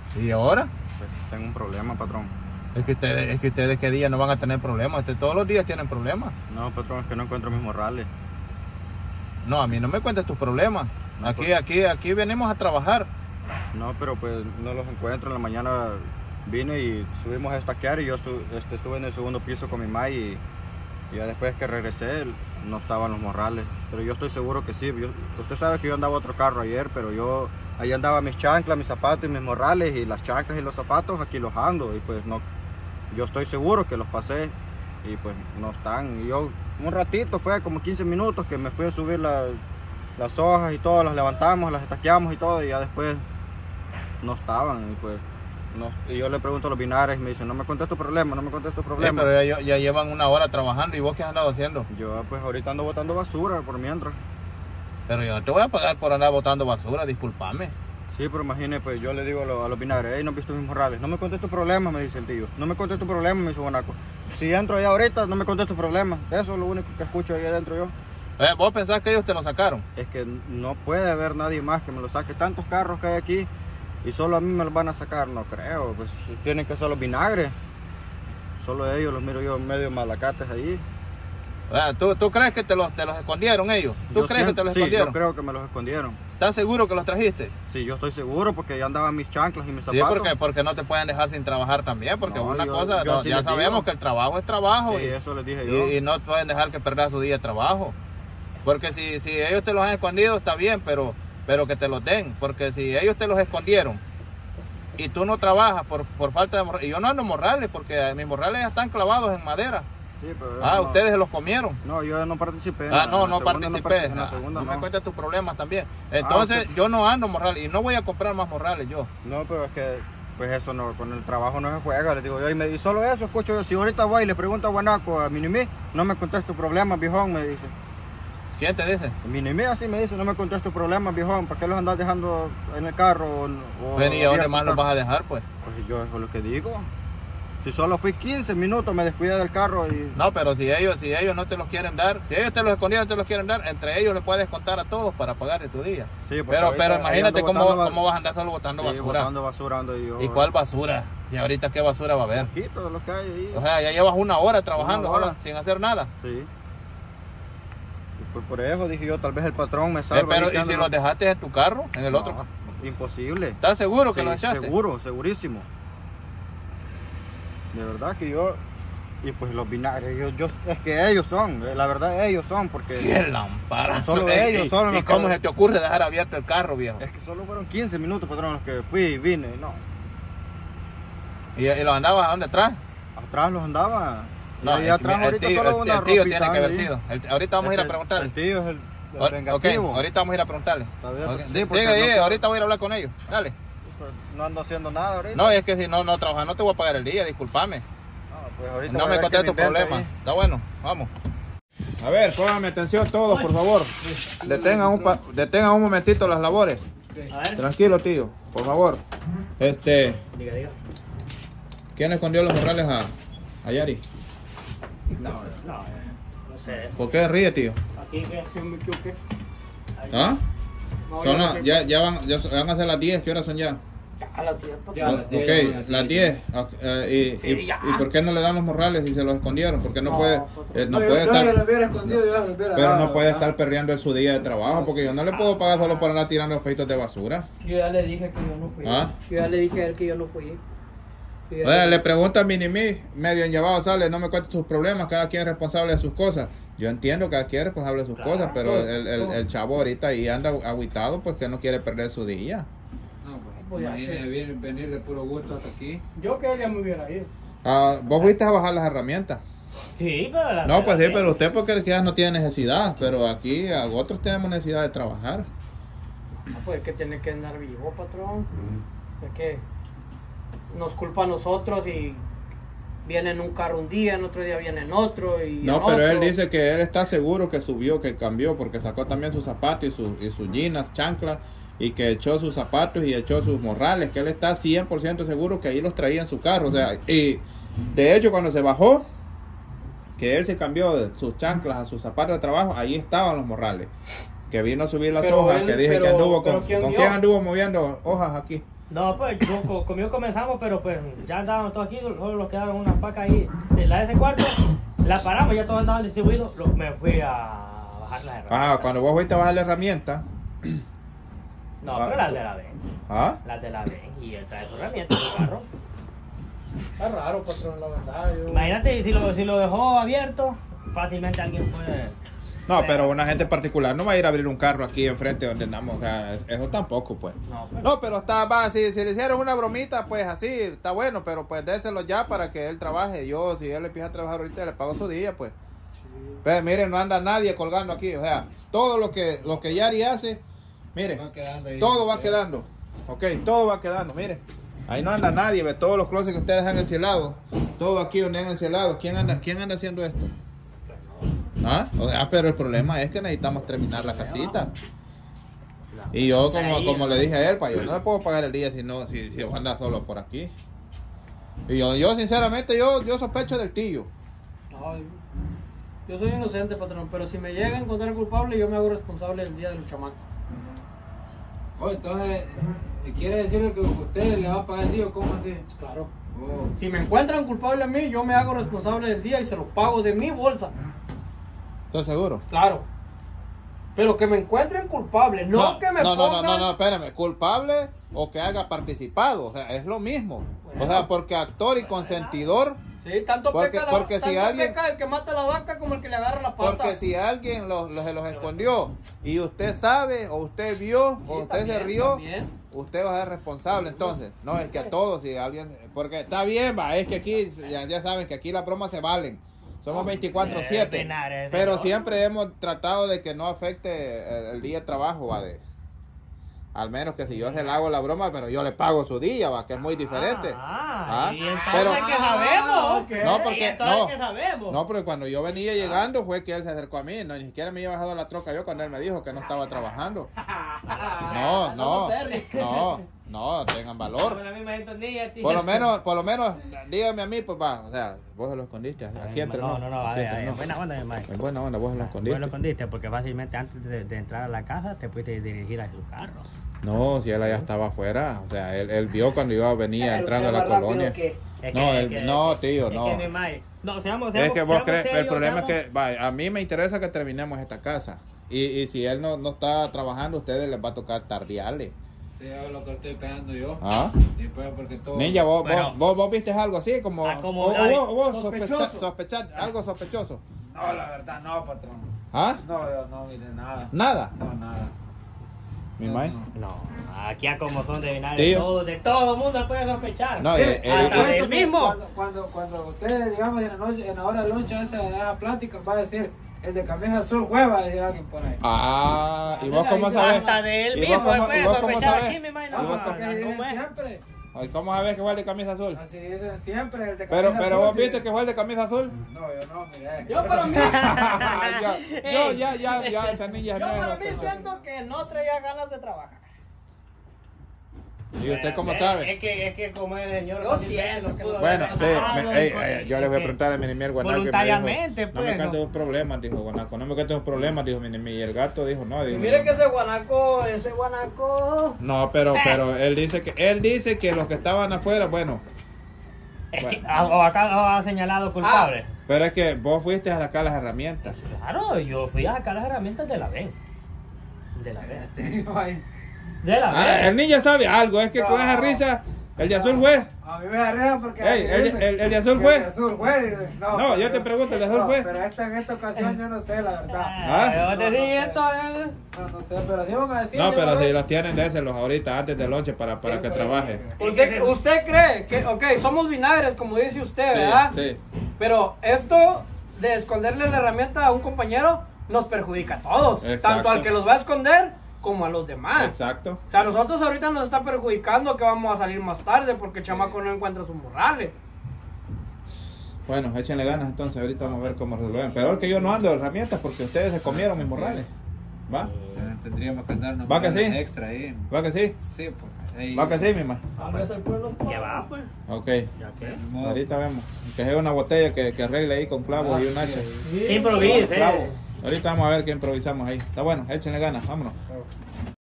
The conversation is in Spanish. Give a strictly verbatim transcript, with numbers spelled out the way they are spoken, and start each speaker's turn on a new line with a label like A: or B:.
A: ¿Y ahora?
B: Pues tengo un problema, patrón.
A: Es que ustedes, es que ustedes qué día no van a tener problemas. Ustedes todos los días tienen problemas.
B: No, patrón, es que no encuentro mis morrales.
A: No, a mí no me cuentes tus problemas. Aquí, aquí, aquí venimos a trabajar.
B: No, pero pues no los encuentro. En la mañana vine y subimos a estaquear y yo su, este, estuve en el segundo piso con mi mamá y, y ya después que regresé no estaban los morrales. Pero yo estoy seguro que sí. Yo, usted sabe que yo andaba otro carro ayer, pero yo ahí andaba mis chanclas, mis zapatos y mis morrales, y las chanclas y los zapatos aquí los ando, y pues no, yo estoy seguro que los pasé y pues no están. Y yo un ratito, fue como quince minutos que me fui a subir la, las hojas y todo, las levantamos, las estaqueamos y todo, y ya después no estaban. Y pues no, y yo le pregunto a los binares y me dicen, no me contes tu problema, no me contes tu problema.
A: Sí, pero ya, ya llevan una hora trabajando. ¿Y vos qué has andado haciendo?
B: Yo pues ahorita ando botando basura por mientras.
A: Pero yo no te voy a pagar por andar botando basura, discúlpame.
B: Sí, pero imagine, pues yo le digo a los, a los binares, hey, no he visto mis morrales. No me contes tu problema, me dice el tío. No me contes tu problema, me dice Guanaco. Si entro allá ahorita, no me contes tu problema. Eso es lo único que escucho ahí adentro yo.
A: Eh, ¿Vos pensás que ellos te lo sacaron?
B: Es que no puede haber nadie más que me lo saque. Tantos carros que hay aquí y solo a mí me los van a sacar, no creo. Pues tienen que ser los vinagres. Solo ellos los miro yo medio malacates ahí.
A: Ah, ¿tú, ¿Tú crees que te los, te los escondieron ellos? ¿Tú
B: Yo
A: crees
B: siento,
A: que te los
B: sí,
A: escondieron?
B: yo creo que me los escondieron.
A: ¿Estás seguro que los trajiste?
B: Sí, yo estoy seguro porque ya andaban mis chanclas y mis
A: Sí,
B: zapatos.
A: porque, porque no te pueden dejar sin trabajar también, porque
B: No,
A: una
B: yo-
A: cosa,
B: yo
A: no,
B: así
A: ya
B: les
A: sabemos
B: digo.
A: que el trabajo es trabajo.
B: Sí,
A: y,
B: eso les dije yo.
A: y, y no pueden dejar que perdas su día de trabajo. Porque si, si ellos te los han escondido está bien, pero, pero que te los den. Porque si ellos te los escondieron y tú no trabajas por, por falta de morrales, y yo no ando morrales porque mis morrales ya están clavados en madera.
B: Sí, pero
A: Ah,
B: no-
A: ustedes se los comieron.
B: No, yo no participé. en
A: Ah,
B: la-
A: no,
B: en la
A: no
B: segunda
A: participé.
B: parti- En la
A: Ah,
B: segunda
A: no me
B: no.
A: cuentes tus problemas también. Entonces,
B: usted-
A: yo no ando morrales y no voy a comprar más morrales yo.
B: No, pero es que, pues eso no, con el trabajo no se juega, les digo yo. Y, me, y solo eso escucho yo. Si ahorita voy y le pregunto a Guanaco, a Minimí, no me contes tu problema, viejón, me dice.
A: ¿Quién te dice?
B: Minimí así me dice, no me contes tu problema, viejón. ¿Para qué los andas dejando en el carro? O, o
A: Ven, ¿y a dónde
B: abierto
A: más
B: el
A: los
B: carro?
A: vas a dejar, pues?
B: Pues yo eso es lo que digo. Si solo fui quince minutos, me descuidé del carro y...
A: No, pero si ellos, si ellos no te los quieren dar, si ellos te los escondieron, te los quieren dar, entre ellos les puedes contar a todos para pagar de tu día.
B: Sí, porque
A: pero,
B: ahorita
A: pero
B: ahí
A: imagínate
B: ando
A: cómo,
B: botando ba-
A: cómo vas a andar solo botando
B: Sí,
A: basura.
B: botando basura ando yo.
A: ¿Y cuál basura? ¿Y ahorita qué basura va a haber?
B: Poquito de lo que hay ahí.
A: O sea, ya llevas una hora trabajando
B: Una hora.
A: ahora sin hacer nada.
B: Sí. Y pues por eso dije yo, tal vez el patrón me
A: Eh,
B: salva.
A: pero,
B: ahí que
A: ¿y
B: ando-
A: si los dejaste en tu carro, en el
B: No,
A: otro?
B: imposible.
A: ¿Estás seguro que
B: Sí,
A: los echaste?
B: Seguro, segurísimo. De verdad que yo... Y pues los vinagres, yo, yo, es que ellos son, la verdad ellos son, porque...
A: ¡Qué lamparazo!
B: Solo
A: Ey,
B: ellos,
A: ey,
B: solo
A: ¿Y
B: los
A: cómo
B: que-
A: se te ocurre dejar abierto el carro, viejo?
B: Es que solo fueron quince minutos, patrón, los que fui y vine, no.
A: ¿Y, y los andabas a dónde atrás?
B: Atrás los andaba.
A: No,
B: y
A: el,
B: atrás
A: el
B: ahorita
A: tío,
B: solo
A: el-
B: una
A: el tío
B: ropita
A: tiene que haber
B: ahí.
A: sido. El- ahorita vamos a ir a
B: Es que
A: preguntarle.
B: El tío es el, el
A: O- ok,
B: vengativo.
A: ahorita vamos a ir a preguntarle.
B: Está bien,
A: Ok,
B: pues, sí,
A: Sigue
B: porque
A: ahí,
B: no-
A: ahorita voy a ir a hablar con ellos. Dale.
B: Pues, no ando haciendo nada ahorita.
A: No, es que si no, no trabajas, no te voy a pagar el día, discúlpame.
B: No, pues ahorita
A: No
B: voy a
A: me
B: ver
A: conté
B: qué
A: tu
B: me invento
A: problema.
B: ahí.
A: Está bueno, vamos.
C: A ver, pónganme atención todos, por favor.
A: Detengan un, pa- detengan un momentito las labores. Tranquilo, tío, por favor. Este,
D: Diga, diga.
A: ¿quién escondió los morrales a, a Yari?
D: No, no, no sé.
A: ¿Por qué ríe, tío?
D: Aquí que yo me equivoqué.
A: ¿Ah?
D: No,
A: Son
D: yo
A: la-
D: me
A: ya, ya, van, ya son- van a ser las diez, ¿qué horas son ya?
D: A las diez,
A: Ah,
D: ya,
A: ok,
D: ya, ya,
A: las
D: ya.
A: diez. ok, eh, y,
D: Sí,
A: y,
D: ya.
A: ¿Y por qué no le dan los morrales si se los escondieron? Porque no,
D: No,
A: puede,
D: pues,
A: eh, no
E: yo-
A: puede
E: yo
A: estar...
E: se los hubiera escondido, yo se los hubiera
A: Pero
E: dado,
A: no puede
E: ¿verdad?
A: estar perdiendo en su día de trabajo, porque yo no le puedo pagar solo por andar tirando los peditos de basura.
E: Yo ya le dije que yo no fui.
A: ¿Ah?
E: Yo ya le dije a él que yo no fui. Yo ya
A: Oye,
E: le-
A: le pregunta a Minimí, medio en llevado sale, no me cuentes tus problemas, cada quien es responsable de sus cosas. Yo entiendo que cada quien es responsable de sus
D: Claro,
A: cosas, pero
E: pues,
A: el, el,
E: pues.
A: el chavo ahorita ahí anda agüitado, pues que no quiere perder su día.
F: No, pues,
E: Pues ya,
F: imagínese
E: que-
F: venir, venir de puro gusto hasta aquí.
E: Yo que él ya me hubiera ido.
A: Ah, ¿vos fuiste a bajar las herramientas?
D: Sí, pero la
A: No, pues sí,
D: la-
A: pero usted porque quizás no tiene necesidad, pero aquí a otros tenemos necesidad de trabajar.
E: Ah, pues es que tiene que andar vivo, patrón. Es que nos culpa a nosotros y viene en un carro un día, en otro día viene en otro y
A: No,
E: en
A: pero él
E: otro.
A: dice que él está seguro que subió, que cambió, porque sacó también sus zapatos y, sus y sus jeans, chanclas, y que echó sus zapatos y echó sus morrales, que él está cien por ciento seguro que ahí los traía en su carro. O sea, y de hecho cuando se bajó, que él se cambió de sus chanclas a sus zapatos de trabajo, ahí estaban los morrales. Que vino a subir las
E: Pero
A: hojas,
E: él-
A: que dije
E: pero-
A: que anduvo
E: pero
A: con...
E: ¿quién
A: ¿Con
E: vio?
A: quién anduvo moviendo hojas aquí?
D: No, pues yo, co- conmigo comenzamos, pero pues ya andábamos todos aquí, solo nos quedaron unas pacas ahí de la de ese cuarto, la paramos, ya todos andaban distribuidos, lo- me fui a bajar las herramientas.
A: Ah, cuando vos fuiste a bajar la herramienta.
D: No,
A: Ah,
D: pero las de la ven,
A: ¿Ah?
D: las de la ven, y él trae su herramienta en su carro.
E: Está raro, patrón, la verdad. Yo...
D: Imagínate, si lo, si lo dejó abierto, fácilmente alguien puede...
A: No, pero una gente particular no va a ir a abrir un carro aquí enfrente donde andamos, o sea, eso tampoco, pues.
D: No, pero-
A: No, pero está, va, si, si le hicieron una bromita, pues así, está bueno, pero pues déselo ya para que él trabaje. Yo, si él empieza a trabajar ahorita, le pago su día, pues. Pero miren, no anda nadie colgando aquí, o sea, todo lo que, lo que Yari hace, miren,
F: Va quedando ahí.
A: todo va quedando, ok, todo va quedando, miren. Ahí no anda nadie, ve, todos los closets que ustedes han encielado, todo aquí donde han encielado, ¿quién anda, quién anda haciendo esto? ¿Ah? O sea, pero el problema es que necesitamos terminar la casita. Y yo, como, como le dije a él, pa, yo no le puedo pagar el día si no, si, si anda solo por aquí. Y yo, yo sinceramente, yo, yo sospecho del tío.
E: No, yo soy inocente, patrón, pero si me llega a encontrar culpable, yo me hago responsable del día de los chamacos.
F: Oh, entonces, eh, ¿quiere decirle que usted le va a pagar el día o cómo así?
E: Claro.
F: Oh.
E: Si me encuentran culpable a mí, yo me hago responsable del día y se lo pago de mi bolsa.
A: ¿Estás seguro?
E: Claro. Pero que me encuentren culpable, no, que me
A: no, no,
E: pongan...
A: no, no, no, espérame, culpable o que haya participado, o sea, es lo mismo. O sea, porque actor y consentidor,
E: Sí, tanto
A: Porque-
E: peca, la-
A: porque si
E: tanto
A: alguien-
E: peca el que mata la vaca como el que le agarra la pata.
A: porque si alguien los, los- se los escondió y usted sabe, o usted vio,
E: Sí,
A: o usted
E: también,
A: se rió,
E: también.
A: usted va a ser responsable entonces. No, es que a todos, si alguien, porque está bien, va, es que aquí, ya, ya saben que aquí las bromas se valen. Somos veinticuatro siete,
D: Eh, penar, eh,
A: pero
D: no.
A: siempre hemos tratado de que no afecte el, el día de trabajo, va, de, al menos que si yo se le hago la broma, pero yo le pago su día, va, que es muy diferente.
D: Ah,
A: Ah,
D: y entonces
A: pero-
D: que sabemos.
E: ok.
A: No,
D: Y
A: porque,
D: entonces
A: no,
D: que sabemos.
A: no, porque cuando yo venía llegando fue que él se acercó a mí, no, ni siquiera me había bajado la troca yo cuando él me dijo que no estaba trabajando. No, no, no, no, tengan valor.
D: Con la misma sintonía, tío.
A: Por lo menos, por lo menos, dígame a mí, pues va, o sea, vos se lo escondiste, aquí entre
D: No,
A: nos,
D: no, no,
A: aquí
D: a ver,
A: entre
D: a ver,
A: nos.
D: buena onda, mi mae.
A: En buena onda, vos se lo
D: Vos lo
A: escondiste.
D: escondiste porque fácilmente antes de, de entrar a la casa te pudiste dirigir a su carro.
A: No, si él allá estaba afuera, o sea, él, él vio cuando yo venía
E: Pero
A: entrando a
E: usted
A: la
E: más rápido
A: colonia.
E: que-
D: Es
A: No,
D: es
A: el- no, tío,
D: es
A: no.
D: que mi mae- No, seamos,
A: Es
D: seamos,
A: que vos
D: seamos
A: crees, el
D: serios,
A: problema es
D: seamos-
A: que, va, a mí me interesa que terminemos esta casa. Y, y si él no, no está trabajando, a ustedes les va a tocar tardearle.
F: Sí, es lo que estoy pegando yo.
A: ¿Ah?
F: Y pues porque todo...
A: Ninja, vos,
D: Bueno.
A: vos, vos, vos viste algo así como...
D: Ah, como
A: o, o
D: Dari.
A: vos, vos sospecha-
E: Sospechoso.
A: sospechar algo sospechoso.
F: No, la verdad no, patrón.
A: ¿Ah?
F: No, yo no mire nada.
A: Nada.
F: No, nada.
A: Mi
F: No,
A: mae.
F: no.
D: No, aquí a como son de vinagre,
A: Tío.
D: de todo, de todo el mundo puede sospechar.
A: No,
F: Mire,
A: eh, eh,
D: hasta
A: eh,
D: del
F: cuento que
D: mismo.
F: Cuando, cuando, cuando ustedes, digamos, en la, noche, en la hora de lunch, esa, esa plática, va a decir, el de camisa azul fue, va a decir alguien por ahí.
A: Ah, ¿y vos
E: Mira,
A: cómo
E: ahí
A: sabes?
D: Hasta de él
A: ¿Y vos
D: mismo
A: cómo-
D: puede
A: y vos cómo
D: sospechar
A: sabes?
D: aquí, mi mae.
A: ¿Y
D: No,
A: vos
D: no,
A: cómo-
F: Porque
D: no,
F: dicen
D: no,
F: siempre,
A: Ay, ¿cómo sabes que fue el de camisa azul?
F: así dicen siempre, el de camisa
A: Pero,
F: azul.
A: pero vos
F: que-
A: viste que fue el de camisa azul.
F: No, yo no, mire.
E: Yo para mí,
A: ya, yo ya, ya, ya, esa niña
E: yo
A: es
E: para
A: mía,
E: mí
A: no,
E: siento que no traía ganas de trabajar.
A: ¿Y usted cómo
D: Eh,
A: sabe?
D: Es que, es que como el señor.
E: Yo siento que
D: pudo
E: no-
A: Bueno,
D: haber
A: sí,
D: pasado,
A: me- ey,
D: hijo,
A: ey, yo
D: es
A: les voy a
D: que-
A: preguntar a Minimi Guanaco.
D: voluntariamente,
A: No
D: pues,
A: me
D: no.
A: cantes problemas, dijo Guanaco. No me cantes problemas, dijo Minimi. Y el gato dijo, no,
E: Y
A: dijo.
E: mire que ese guanaco, ese guanaco...
A: No, pero, pero él dice que él dice que los que estaban afuera, bueno,
D: Es que,
A: Bueno.
D: ah, o acá ha señalado culpable.
A: pero es que vos fuiste a sacar las herramientas.
D: Claro, yo fui a sacar las herramientas de la B E N. De la B E N.
F: Sí, ay,
D: De la
A: Ah,
D: B E N.
A: el niño sabe algo, es que con esa
F: No.
A: risa, el de azul fue.
F: a mí me da risa porque...
A: Ey, el-
F: dicen
A: el- el de azul
F: que
A: fue.
F: El de azul fue, dice, no,
A: No, yo
F: pero-
A: te pregunto, ¿el de azul
F: no,
A: fue?
F: Pero esta, en esta ocasión yo no sé, la verdad.
A: ¿Ah?
D: Yo te
F: No, no
D: dije
F: sé.
D: esto, eh.
F: No, no sé, pero sí van a decir...
A: No,
F: yo
A: pero
F: creo-
A: si los tienen, déselos ahorita antes del lonche para, para
F: Sí,
A: que
F: pues,
A: trabaje.
E: ¿Usted, ¿Usted cree que, ok, somos vinagres, como dice usted, ¿verdad?
A: Sí, sí.
E: Pero esto de esconderle la herramienta a un compañero nos perjudica a todos.
A: Exacto.
E: Tanto al que los va a esconder como a los demás.
A: Exacto.
E: O sea, a nosotros ahorita nos está perjudicando que vamos a salir más tarde porque el chamaco no encuentra sus morrales.
A: Bueno, échenle ganas entonces, ahorita vamos a ver cómo resuelven. Peor que yo no ando de herramientas porque ustedes se comieron mis morrales. ¿Va?
F: Entonces, Tendríamos que andarnos
A: ¿Va que sí?
F: extra ahí.
A: ¿Va que sí?
F: Sí, pues. ahí-
A: ¿Va que sí, mi ma?
E: Hambre es el pueblo.
D: ¿Qué va, pues?
A: Ok.
D: ¿Ya qué?
F: Ni modo.
A: Ahorita vemos. Que sea una botella que, que arregle ahí con clavos y un hacha.
D: Improvise,
A: Clavo.
D: eh.
A: Ahorita vamos a ver qué improvisamos ahí. Está bueno, échenle ganas, vámonos.